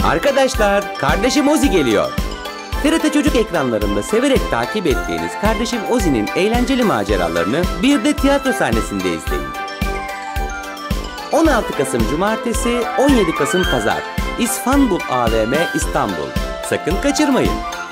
Arkadaşlar, kardeşim Ozi geliyor. TRT Çocuk ekranlarında severek takip ettiğiniz kardeşim Ozi'nin eğlenceli maceralarını bir de tiyatro sahnesinde izleyin. 16 Kasım Cumartesi, 17 Kasım Pazar. İstanbul AVM İstanbul. Sakın kaçırmayın.